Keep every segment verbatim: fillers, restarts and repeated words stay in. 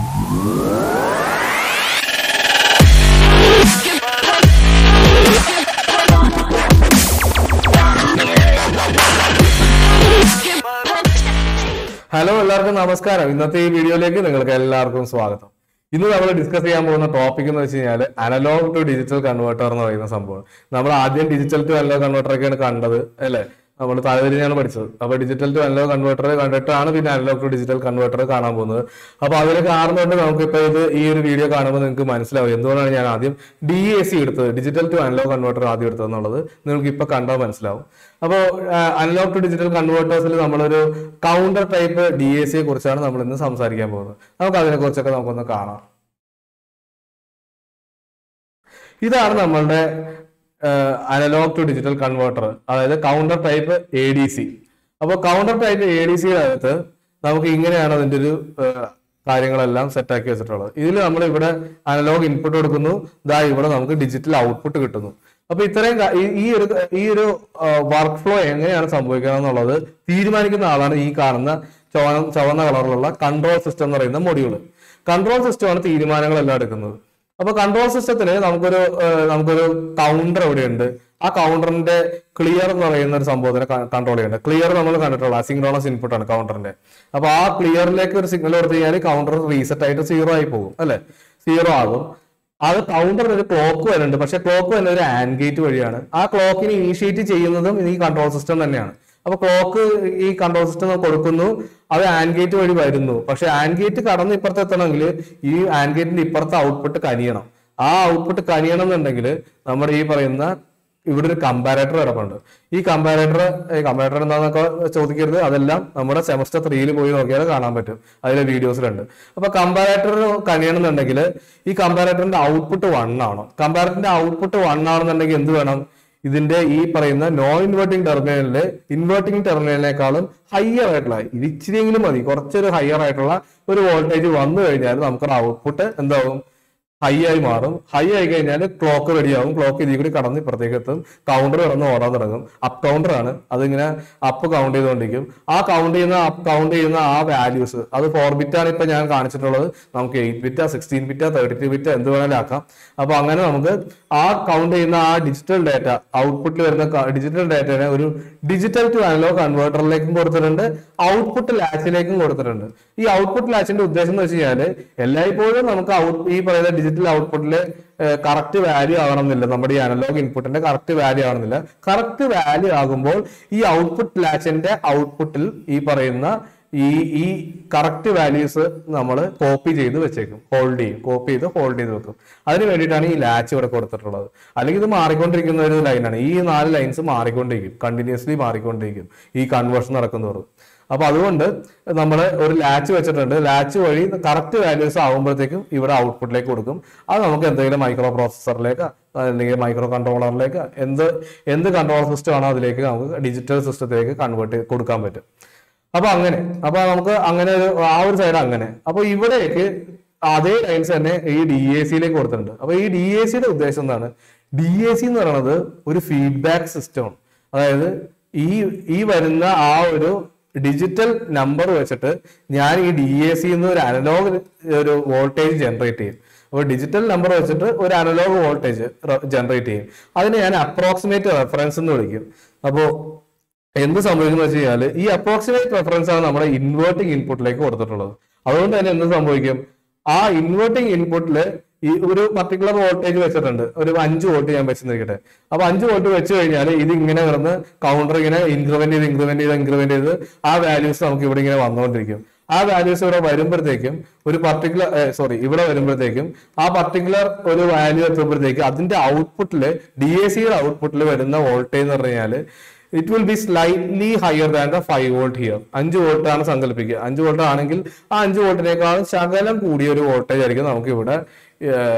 Hello, everyone. Namaskar. In this video, we will discuss the topic of analog to digital converter. We will digital to analog converter. We will talk digital to analog converter and analog to digital converter. So, this video is D A C, digital to analog converter. So, analog to digital converters we will counter type D A C. We will this is Uh, analog to digital converter. That is counter type A D C. Now, counter type A D C is we have set up this analog input and digital output. Now, this workflow is control system module. Control system is Now, control system is a counter. A counter is clear control. Clear is synchronous input on counter. Now, a clear signal counter reset to zero. Zero. That counter is a clock, but the clock is an AND gate. That clock is initiated in the control system. Now, clock is control system is AND gate. But the AND gate is the AND gate output. That output is ഇവിടെ ഒരു comparator കിടപ്പുണ്ട് ഈ comparator comparator എന്താണെന്നൊക്കെ ചോദിക്കരുത് അതെല്ലാം നമ്മുടെ semester ത്രീയിൽ പോയി നോക്കിയാൽ കാണാൻ പറ്റും അതിലെ വീഡിയോസിലുണ്ട് അപ്പോൾ കമ്പാരേറ്റർ കഴിയണമെന്നുണ്ടെങ്കിൽ ഈ കമ്പാരേറ്ററിന്റെ ഔട്ട്പുട്ട് വൺ ആണ് കമ്പാരേറ്ററിന്റെ ഔട്ട്പുട്ട് വൺ ആണെന്നുണ്ടെങ്കിൽ എന്ത് വേണം ഇതിന്റെ ഈ പറയുന്ന നോൺ ഇൻവെർട്ടിംഗ് ടെർമിനലിലെ ഇൻവെർട്ടിംഗ് ടെർമിനലിനേക്കാളും ഹയർ ആയിട്ടുള്ള ഇച്ചിരിയെങ്കിലും മതി കുറച്ചൊരു ഹയർ ആയിട്ടുള്ള ഒരു വോൾട്ടേജ് വന്നു കഴിഞ്ഞാൽ നമുക്ക് ഔട്ട്പുട്ട് എന്താവും high ആയി മാറും ഹൈ ആയി കഴിഞ്ഞാൽ ക്ലോക്ക് റെഡി ആവും ക്ലോക്ക് ഇതിൽ കൂടി കടന്ന് ഇപ്പുറത്തേക്ക് എത്തും കൗണ്ടർ കടന്ന് ഓടാൻ തുടങ്ങും അപ്പ് കൗണ്ടർ ആണ് അതിങ്ങനെ അപ്പ് കൗണ്ട് ചെയ്തുകൊണ്ടിരിക്കും ആ കൗണ്ട് ചെയ്യുന്ന അപ്പ് കൗണ്ട് ചെയ്യുന്ന ആ വാല്യൂസ് അത് ഫോർ ബിറ്റ് ആണ് ഇപ്പൊ ഞാൻ കാണിച്ചിട്ടുള്ളത് നമുക്ക് എയ്റ്റ് ബിറ്റാ സിക്സ്റ്റീൻ ബിറ്റാ തേർട്ടി ടു ബിറ്റാ എന്ത് വേണമെങ്കിലും ആക്കാം അപ്പൊ അങ്ങനെ നമുക്ക് ആ കൗണ്ട് ചെയ്യുന്ന ആ ഡിജിറ്റൽ ഡാറ്റ ഔട്ട്പുട്ടിൽ വരുന്ന ഡിജിറ്റൽ ഡാറ്റയെ ഒരു ഡിജിറ്റൽ ടു അനലോഗ് കൺവേർട്ടറിലേക്കും കൊടുത്തിട്ടുണ്ട് ഔട്ട്പുട്ട് ലാച്ചിലേക്കും കൊടുത്തിട്ടുണ്ട് ഈ ഔട്ട്പുട്ട് ലാച്ചിന്റെ ഉദ്ദേശം എന്ന് വെച്ച് കഴിഞ്ഞാൽ എല്ലായ്പ്പോഴും നമുക്ക് ഈ പറയുന്ന ഡിജിറ്റൽ ഔട്ട്പുട്ടില് കറക്റ്റ് വാല്യൂ ആവണമെന്നില്ല നമ്മുടെ ഈ അനലോഗ് ഇൻപുട്ടിന്റെ കറക്റ്റ് വാല്യൂ ആവണമെന്നില്ല കറക്റ്റ് വാല്യൂ ആകുമ്പോൾ ഈ ഔട്ട്പുട്ട് ലാച്ചിന്റെ ഔട്ട്പുട്ടിൽ ഈ പറയുന്ന ഈ ഈ കറക്റ്റ് വാല്യൂസ് നമ്മൾ കോപ്പി ചെയ്ത് വെച്ചേക്കും ഹോൾഡ് ചെയ്യും കോപ്പി ചെയ്ത് ഹോൾഡ് ചെയ്ത് വെക്കും അതിന് വേണ്ടിയിട്ടാണ് ഈ ലാച്ച് ഇവിടെ കൊടുത്തിട്ടുള്ളത് അല്ലെങ്കിൽ ഇത് മാറിക്കൊണ്ടിരിക്കുന്ന ഒരു ലൈനാണ് ഈ നാല് ലൈൻസ് മാറിക്കൊണ്ടിരിക്കും കണ്ടിന്യൂസ്ലി മാറിക്കൊണ്ടിരിക്കും ഈ കൺവേർഷൻ നടക്കുന്നതോറും അപ്പൊ അതുകൊണ്ട് നമ്മൾ ഒരു ലാച്ച് വെച്ചിട്ടുണ്ട് ലാച്ച് വഴി കറക്റ്റ് വാല്യൂസ് ആകുമ്പോഴത്തേക്കും ഇവിടെ ഔട്ട്പുട്ടിലേക്ക് കൊടുക്കും അത് നമുക്ക് എന്തെങ്കിലും മൈക്രോ പ്രോസസറിലേക്ക് അല്ലെങ്കിൽ മൈക്രോ കൺട്രോളറിലേക്ക് എന്ത് എന്ത് കൺട്രോൾ സിസ്റ്റം ആണോ അതിലേക്ക് നമുക്ക് ഡിജിറ്റൽ സിസ്റ്റത്തിലേക്ക് കൺവേർട്ട് കൊടുക്കാൻ പറ്റും അപ്പൊ അങ്ങനെ അപ്പൊ നമുക്ക് അങ്ങനെ ഒരു ആ ഒരു സൈഡ് അങ്ങനെ അപ്പൊ ഇവിടേക്ക് അതേ ലൈൻസ് തന്നെ ഈ ഡി എ സിയിലേക്ക് കൊടുത്തിട്ടുണ്ട് അപ്പൊ ഈ ഡി എ സിയുടെ ഉദ്ദേശം എന്താണ് ഡി എ സി എന്ന് പറയുന്നത് ഒരു ഫീഡ്ബാക്ക് സിസ്റ്റമാണ് അതായത് ഈ ഈ വരുന്ന ആ ഒരു ഡിജിറ്റൽ നമ്പർ വെച്ചിട്ട് ഞാൻ ഈ ഡി എ സി എന്ന് ഒരു അനലോഗ് ഒരു വോൾട്ടേജ് ജനറേറ്റ് ചെയ്യും അപ്പോൾ ഡിജിറ്റൽ നമ്പർ വെച്ചിട്ട് ഒരു അനലോഗ് വോൾട്ടേജ് ജനറേറ്റ് ചെയ്യും അതിനെ ഞാൻ അപ്രോക്സിമേറ്റ് റെഫറൻസ് എന്ന് വിളിക്കും അപ്പോൾ എന്ത് സംഭവിക്കുന്നു വെച്ച് കഴിഞ്ഞാൽ ഈ അപ്രോക്സിമേറ്റ് റെഫറൻസ് ആണ് നമ്മുടെ ഇൻവേർട്ടിംഗ് ഇൻപുട്ടിലേക്ക് കൊടുത്തിട്ടുള്ളത് അതുകൊണ്ട് തന്നെ എന്ത് സംഭവിക്കും ആ ഇൻവേർട്ടിംഗ് ഇൻപുട്ടില് ഈ ഒരു പർട്ടിക്കുലർ വോൾട്ടേജ് വെച്ചിട്ടുണ്ട് ഒരു അഞ്ച് വോൾട്ട് ഞാൻ വെച്ചിരിക്കട്ടെ അപ്പൊ അഞ്ച് വോൾട്ട് വെച്ച് കഴിഞ്ഞാൽ ഇത് ഇങ്ങനെ കിടന്ന് കൗണ്ടർ ഇങ്ങനെ ഇൻക്രിമെന്റ് ചെയ്ത് ഇൻക്രിമെന്റ് ചെയ്ത് ഇൻക്രിമെന്റ് ചെയ്ത് ആ വാല്യൂസ് നമുക്ക് ഇവിടെ ഇങ്ങനെ വന്നുകൊണ്ടിരിക്കും ആ വാല്യൂസ് ഇവിടെ വരുമ്പോഴത്തേക്കും ഒരു പർട്ടിക്കുലർ സോറി ഇവിടെ വരുമ്പോഴത്തേക്കും ആ പർട്ടിക്കുലർ ഒരു വാല്യൂ എത്തുമ്പോഴത്തേക്കും അതിന്റെ ഔട്ട്പുട്ടില് ഡി എ സിയുടെ ഔട്ട്പുട്ടിൽ വരുന്ന വോൾട്ടേജ് എന്ന് പറഞ്ഞു കഴിഞ്ഞാൽ it will be slightly higher than the five volt here. അഞ്ച് വോൾട്ട് ആണ് സങ്കല്പിക്കുക അഞ്ച് വോൾട്ട് ആണെങ്കിൽ ആ അഞ്ച് വോൾട്ടിനേക്കാളും ശകലം കൂടിയ ഒരു വോൾട്ടേജ് ആയിരിക്കും നമുക്ക് ഇവിടെ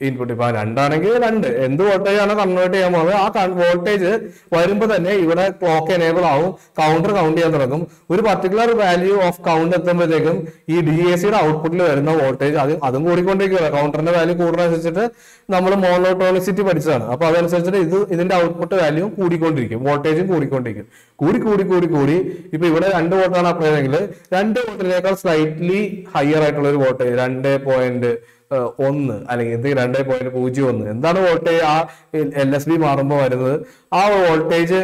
ഇൻപുട്ട്. ഇപ്പൊ രണ്ടാണെങ്കിൽ രണ്ട് എന്ത് വോൾട്ടേജ് ആണ് കൺവേർട്ട് ചെയ്യാൻ പോകുന്നത് ആ വോൾട്ടേജ് വരുമ്പോൾ തന്നെ ഇവിടെ ക്ലോക്ക് എനേബിൾ ആവും, കൗണ്ടർ കൗണ്ട് ചെയ്യാൻ തുടങ്ങും. ഒരു പർട്ടിക്കുലർ വാല്യൂ ഓഫ് കൗണ്ട് എത്തുമ്പോഴത്തേക്കും ഈ ഡി എ സിയുടെ ഔട്ട്പുട്ടിൽ വരുന്ന വോൾട്ടേജ് അത് അതും കൂടിക്കൊണ്ടിരിക്കുക. കൗണ്ടറിന്റെ വാല്യൂ കൂടുന്നതനുസരിച്ചിട്ട് നമ്മൾ മോണോട്ടോണിസിറ്റി പഠിച്ചതാണ്. അപ്പൊ അതനുസരിച്ചിട്ട് ഇത് ഇതിന്റെ ഔട്ട്പുട്ട് വാല്യൂ കൂടിക്കൊണ്ടിരിക്കും, വോൾട്ടേജും കൂടിക്കൊണ്ടിരിക്കും. കൂടി കൂടി കൂടി കൂടി ഇപ്പൊ ഇവിടെ രണ്ട് വോൾട്ടാണ് അപ്ലൈ ചെയ്തെങ്കിൽ രണ്ട് വോൾട്ടിനേക്കാൾ സ്ലൈറ്റ്ലി ഹയർ ആയിട്ടുള്ള ഒരു വോൾട്ടേജ് രണ്ട് പോയിന്റ് ഒന്ന് അല്ലെങ്കിൽ എന്തെങ്കിലും രണ്ടേ പോയിന്റ് പൂജ്യം ഒന്ന് എന്താണ് വോൾട്ടേജ് ആ എൽ എസ് ബി മാറുമ്പോൾ വരുന്നത്. ആ വോൾട്ടേജ്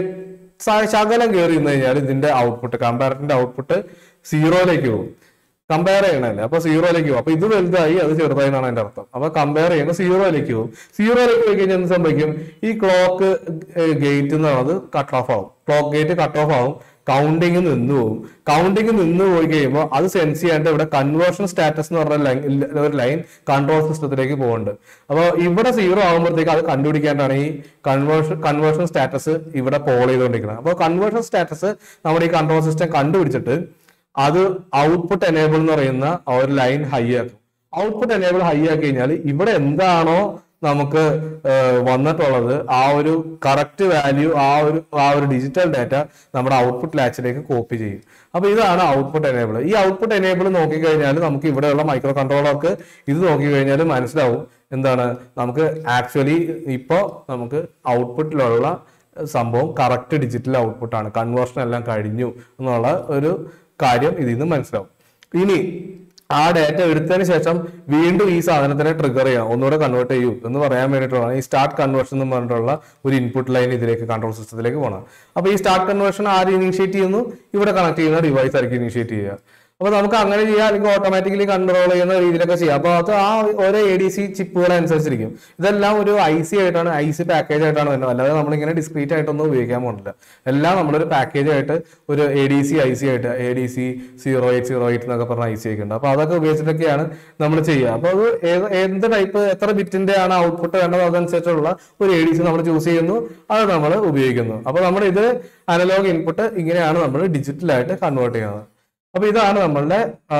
ശകലം കയറി നിന്ന് കഴിഞ്ഞാൽ ഇതിന്റെ ഔട്ട്പുട്ട് കമ്പാരറ്ററിന്റെ ഔട്ട്പുട്ട് സീറോയിലേക്ക് പോകും. കമ്പയർ ചെയ്യണല്ലേ, അപ്പൊ സീറോയിലേക്ക് പോകും. അപ്പൊ ഇത് വലുതായി അത് ചെറുതായി എന്നാണ് അതിന്റെ അർത്ഥം. അപ്പൊ കമ്പയർ ചെയ്യുമ്പോൾ സീറോയിലേക്ക് പോകും. സീറോയിലേക്ക് പോയി കഴിഞ്ഞാൽ എന്ത് സംഭവിക്കും, ഈ ക്ലോക്ക് ഗേറ്റ് എന്ന് പറയുന്നത് കട്ട് ഓഫ് ആവും. ക്ലോക്ക് ഗേറ്റ് കട്ട് ഓഫ് ആവും, കൗണ്ടിങ് നിന്ന് പോകും. കൗണ്ടിങ് നിന്ന് പോയി കഴിയുമ്പോൾ അത് സെൻസ് ചെയ്യാണ്ട് ഇവിടെ കൺവേർഷൻ സ്റ്റാറ്റസ് എന്ന് പറഞ്ഞ ലൈൻ ഒരു ലൈൻ കൺട്രോൾ സിസ്റ്റത്തിലേക്ക് പോകുന്നുണ്ട്. അപ്പോൾ ഇവിടെ സീറോ ആകുമ്പോഴത്തേക്ക് അത് കണ്ടുപിടിക്കാണ്ടാണ് ഈ കൺവേർഷൻ കൺവേർഷൻ സ്റ്റാറ്റസ് ഇവിടെ പോൾ ചെയ്തുകൊണ്ടിരിക്കുന്നത്. അപ്പോൾ കൺവേർഷൻ സ്റ്റാറ്റസ് നമ്മുടെ ഈ കൺട്രോൾ സിസ്റ്റം കണ്ടുപിടിച്ചിട്ട് അത് ഔട്ട്പുട്ട് എനേബിൾ എന്ന് പറയുന്ന ഒരു ലൈൻ ഹൈ ആക്കും. ഔട്ട്പുട്ട് എനേബിൾ ഹൈ ആക്കി കഴിഞ്ഞാൽ ഇവിടെ എന്താണോ നമുക്ക് വന്നിട്ടുള്ളത് ആ ഒരു കറക്റ്റ് വാല്യൂ ആ ഒരു ആ ഒരു ഡിജിറ്റൽ ഡാറ്റ നമ്മുടെ ഔട്ട്പുട്ട് ലാച്ചിലേക്ക് കോപ്പി ചെയ്യും. അപ്പൊ ഇതാണ് ഔട്ട്പുട്ട് എനേബിൾ. ഈ ഔട്ട്പുട്ട് എനേബിൾ നോക്കിക്കഴിഞ്ഞാൽ നമുക്ക് ഇവിടെയുള്ള മൈക്രോ കൺട്രോളർക്ക് ഇത് നോക്കിക്കഴിഞ്ഞാൽ മനസ്സിലാവും എന്താണ് നമുക്ക് ആക്ച്വലി ഇപ്പോൾ നമുക്ക് ഔട്ട്പുട്ടിലുള്ള സംഭവം കറക്റ്റ് ഡിജിറ്റൽ ഔട്ട്പുട്ടാണ്, കൺവേർഷൻ എല്ലാം കഴിഞ്ഞു എന്നുള്ള ഒരു കാര്യം ഇതിൽ നിന്ന് മനസ്സിലാവും. ഇനി ആ ഡാറ്റ എടുത്തതിന് ശേഷം വീണ്ടും ഈ സാധനത്തിനെ ട്രിഗർ ചെയ്യാം, ഒന്നുകൂടെ കൺവേർട്ട് ചെയ്യൂ എന്ന് പറയാൻ വേണ്ടിയിട്ടുള്ള ഈ സ്റ്റാർട്ട് കൺവേർഷൻ എന്ന് പറഞ്ഞിട്ടുള്ള ഒരു ഇൻപുട്ട് ലൈൻ ഇതിലേക്ക് കൺട്രോൾ സിസ്റ്റത്തിലേക്ക് പോകണം. അപ്പൊ ഈ സ്റ്റാർട്ട് കൺവേർഷൻ ആര് ഇനീഷ്യേറ്റ് ചെയ്യുന്നു, ഇവിടെ കണക്ട് ചെയ്യുന്ന ഡിവൈസ് ആയിരിക്കും ഇനീഷ്യേറ്റ് ചെയ്യുക. അപ്പൊ നമുക്ക് അങ്ങനെ ചെയ്യാം, അല്ലെങ്കിൽ ഓട്ടോമാറ്റിക്കലി കൺട്രോൾ ചെയ്യുന്ന രീതിയിലൊക്കെ ചെയ്യാം. അപ്പൊ അത് ആ ഓരോ എ ഡി സി ചിപ്പുകൾ അനുസരിച്ചിരിക്കും. ഇതെല്ലാം ഒരു ഐ സി ആയിട്ടാണ് ഐ സി പാക്കേജ് ആയിട്ടാണ് വരുന്നത്, അല്ലാതെ നമ്മളിങ്ങനെ ഡിസ്ക്രീറ്റ് ആയിട്ടൊന്നും ഉപയോഗിക്കാൻ പോകുന്നില്ല. എല്ലാം നമ്മളൊരു പാക്കേജ് ആയിട്ട് ഒരു A D C I C ആയിട്ട് A D C zero eight zero eight എന്നൊക്കെ പറഞ്ഞ ഐ സി ഒക്കെ ഉണ്ട്. അപ്പൊ അതൊക്കെ ഉപയോഗിച്ചിട്ടൊക്കെയാണ് നമ്മൾ ചെയ്യുക. അപ്പൊ അത് ഏത് എന്ത് ടൈപ്പ് എത്ര ബിറ്റിന്റെ ആണ് ഔട്ട്പുട്ട് വേണ്ടത് അതനുസരിച്ചുള്ള ഒരു എ ഡി സി നമ്മൾ ചൂസ് ചെയ്യുന്നു, അത് നമ്മൾ ഉപയോഗിക്കുന്നു. അപ്പൊ നമ്മൾ ഇത് അനലോഗ് ഇൻപുട്ട് ഇങ്ങനെയാണ് നമ്മൾ ഡിജിറ്റലായിട്ട് കൺവേർട്ട് ചെയ്യുന്നത്. അപ്പൊ ഇതാണ് നമ്മളുടെ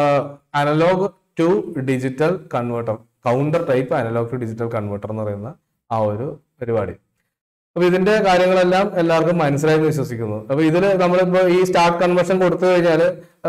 analog to digital converter, counter type analog to digital converter എന്ന് പറയുന്ന ആ ഒരു പരിപാടി. അപ്പൊ ഇതിന്റെ കാര്യങ്ങളെല്ലാം എല്ലാവർക്കും മനസ്സിലായി വിശ്വസിക്കുന്നു. അപ്പൊ ഇതില് നമ്മളിപ്പോ ഈ സ്റ്റാർട്ട് കൺവേർഷൻ കൊടുത്തു കഴിഞ്ഞാൽ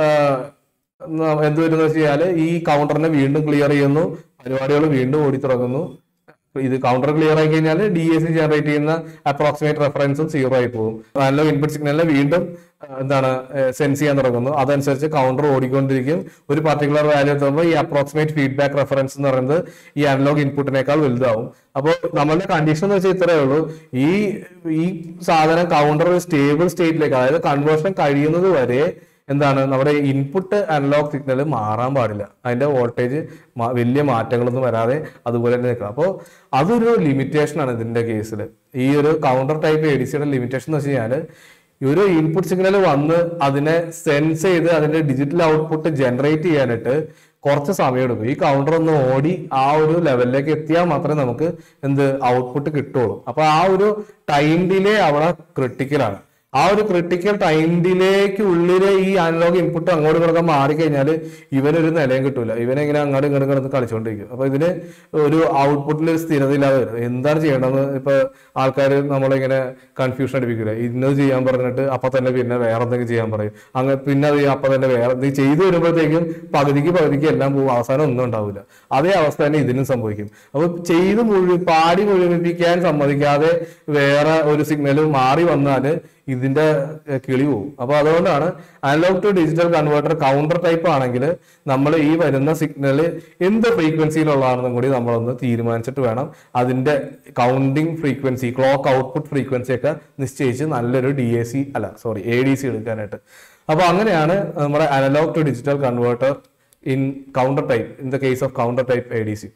എന്ത് വരുന്ന വെച്ചാൽ ഈ കൗണ്ടറിനെ വീണ്ടും ക്ലിയർ ചെയ്യുന്നു, പരിപാടികൾ വീണ്ടും ഓടി തുടങ്ങുന്നു. ഇത് കൗണ്ടർ ക്ലിയർ ആയി കഴിഞ്ഞാൽ ഡി എ സി ജനറേറ്റ് ചെയ്യുന്ന അപ്രോക്സിമേറ്റ് റെഫറൻസും സീറോ ആയി പോകും. നല്ല ഇൻപുട്ട് സിഗ്നലിനെ വീണ്ടും എന്താണ് സെൻസ് ചെയ്യാൻ തുടങ്ങുന്നു. അതനുസരിച്ച് കൗണ്ടർ ഓടിക്കൊണ്ടിരിക്കും. ഒരു പർട്ടിക്കുലർ വാല്യൂ എത്തുമ്പോൾ ഈ അപ്രോക്സിമേറ്റ് ഫീഡ്ബാക്ക് റെഫറൻസ് എന്ന് പറയുന്നത് ഈ അനലോഗ് ഇൻപുട്ടിനേക്കാൾ വലുതാവും. അപ്പോൾ നമ്മളുടെ കണ്ടീഷൻ എന്ന് വെച്ചാൽ ഇത്രയേ ഉള്ളൂ, ഈ ഈ സാധനം കൗണ്ടർ ഒരു സ്റ്റേബിൾ സ്റ്റേറ്റിലേക്ക്, അതായത് കൺവേർഷൻ കഴിയുന്നത് വരെ എന്താണ് നമ്മുടെ ഇൻപുട്ട് അനലോഗ് സിഗ്നൽ മാറാൻ പാടില്ല, അതിന്റെ വോൾട്ടേജ് വലിയ മാറ്റങ്ങളൊന്നും വരാതെ അതുപോലെ തന്നെ നിൽക്കണം. അപ്പോൾ അതൊരു ലിമിറ്റേഷൻ ആണ് ഇതിന്റെ കേസിൽ. ഈ ഒരു കൗണ്ടർ ടൈപ്പ് എ ഡി സിയുടെ ലിമിറ്റേഷൻ എന്ന് വെച്ച് കഴിഞ്ഞാൽ ഒരു ഇൻപുട്ട് സിഗ്നൽ വന്ന് അതിനെ സെൻസ് ചെയ്ത് അതിന്റെ ഡിജിറ്റൽ ഔട്ട്പുട്ട് ജനറേറ്റ് ചെയ്യാനായിട്ട് കുറച്ച് സമയം എടുക്കും. ഈ കൗണ്ടർ ഒന്ന് ഓടി ആ ഒരു ലെവലിലേക്ക് എത്തിയാൽ മാത്രമേ നമുക്ക് എന്ത് ഔട്ട്പുട്ട് കിട്ടുള്ളൂ. അപ്പൊ ആ ഒരു ടൈം ഡിലേ അവിടെ ക്രിട്ടിക്കലാണ്. ആ ഒരു ക്രിട്ടിക്കൽ ടൈം ഡിലേക്ക് ഉള്ളിലെ ഈ അനലോഗ് ഇൻപുട്ട് അങ്ങോട്ട് കിടക്കാൻ മാറിക്കഴിഞ്ഞാൽ ഇവനൊരു നിലയും കിട്ടൂല, ഇവനെങ്ങനെ അങ്ങോട്ടും ഇങ്ങോട്ടും കിടന്ന് കളിച്ചുകൊണ്ടിരിക്കും. അപ്പൊ ഇതിന് ഒരു ഔട്ട്പുട്ടിൽ ഒരു സ്ഥിരത ഇല്ലാതെ വരും. എന്താണ് ചെയ്യേണ്ടതെന്ന് ഇപ്പൊ ആൾക്കാർ നമ്മളിങ്ങനെ കൺഫ്യൂഷൻ അടിപ്പിക്കില്ല. ഇന്നത് ചെയ്യാൻ പറഞ്ഞിട്ട് അപ്പൊ തന്നെ പിന്നെ വേറെ എന്തെങ്കിലും ചെയ്യാൻ പറയും, അങ്ങനെ പിന്നെ അത് അപ്പൊ തന്നെ വേറെ എന്തെങ്കിലും ചെയ്തു വരുമ്പോഴത്തേക്കും പകുതിക്ക് പകുതിക്ക് എല്ലാം പോകും, അവസാനം ഒന്നും ഉണ്ടാവില്ല. അതേ അവസ്ഥ തന്നെ ഇതിനും സംഭവിക്കും. അപ്പൊ ചെയ്ത് മുഴു പാടി മുഴുമിപ്പിക്കാൻ സമ്മതിക്കാതെ വേറെ ഒരു സിഗ്നൽ മാറി വന്നാല് ഇതിന്റെ കിളി പോവും. അപ്പൊ അതുകൊണ്ടാണ് analog to digital converter counter type ആണെങ്കിൽ നമ്മൾ ഈ വരുന്ന സിഗ്നൽ എന്ത് ഫ്രീക്വൻസിയിലുള്ളതാണെന്നും കൂടി നമ്മളൊന്ന് തീരുമാനിച്ചിട്ട് വേണം അതിന്റെ counting frequency, clock output frequency ഒക്കെ നിശ്ചയിച്ച് നല്ലൊരു ഡി എ സി അല്ല സോറി എ ഡി സി എടുക്കാനായിട്ട്. അപ്പൊ അങ്ങനെയാണ് നമ്മുടെ analog to digital converter in counter type, in the case of counter type A D C.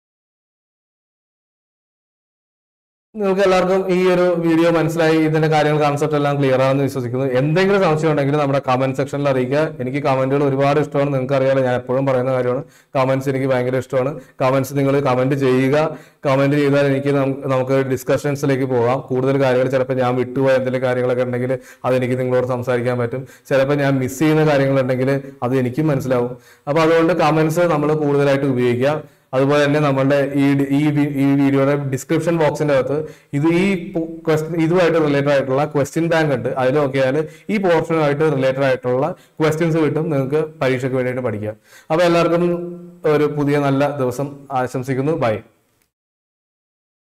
നിങ്ങൾക്ക് എല്ലാവർക്കും ഈ ഒരു വീഡിയോ മനസ്സിലായി, ഇതിന്റെ കാര്യങ്ങൾ കൺസെപ്റ്റ് എല്ലാം ക്ലിയർ ആണെന്ന് വിശ്വസിക്കുന്നു. എന്തെങ്കിലും സംശയം ഉണ്ടെങ്കിൽ നമ്മുടെ കമന്റ് സെക്ഷനിൽ അറിയിക്കുക. എനിക്ക് കമന്റുകൾ ഒരുപാട് ഇഷ്ടമാണ്, നിങ്ങൾക്ക് അറിയാലോ, ഞാൻ എപ്പോഴും പറയുന്ന കാര്യമാണ്. കമന്റ്സ് എനിക്ക് ഭയങ്കര ഇഷ്ടമാണ്. കമന്റ്സ് നിങ്ങൾ കമന്റ് ചെയ്യുക. കമന്റ് ചെയ്താൽ എനിക്ക് നമുക്ക് ഡിസ്കഷൻസിലേക്ക് പോകാം. കൂടുതൽ കാര്യങ്ങൾ ചിലപ്പോൾ ഞാൻ വിട്ടുപോയ എന്തെങ്കിലും കാര്യങ്ങളൊക്കെ ഉണ്ടെങ്കിൽ അതെനിക്ക് നിങ്ങളോട് സംസാരിക്കാൻ പറ്റും. ചിലപ്പോൾ ഞാൻ മിസ് ചെയ്യുന്ന കാര്യങ്ങളുണ്ടെങ്കിൽ അത് എനിക്കും മനസ്സിലാവും. അപ്പൊ അതുകൊണ്ട് കമന്റ്സ് നമ്മൾ കൂടുതലായിട്ട് ഉപയോഗിക്കുക. അതുപോലെ തന്നെ നമ്മളുടെ ഈ ഈ ഈ വീഡിയോയുടെ ഡിസ്ക്രിപ്ഷൻ ബോക്സിന്റെ അകത്ത് ഇത് ഈ ക്വസ്റ്റ്യൻ ഇതുമായിട്ട് റിലേറ്റഡ് ആയിട്ടുള്ള ക്വസ്റ്റ്യൻ ബാങ്ക് ഉണ്ട്. അതിൽ നോക്കിയാൽ ഈ പോർഷനുമായിട്ട് റിലേറ്റഡ് ആയിട്ടുള്ള ക്വസ്റ്റ്യൻസ് കിട്ടും. നിങ്ങൾക്ക് പരീക്ഷയ്ക്ക് വേണ്ടിയിട്ട് പഠിക്കാം. അപ്പൊ എല്ലാവർക്കും ഒരു പുതിയ നല്ല ദിവസം ആശംസിക്കുന്നു. ബൈ.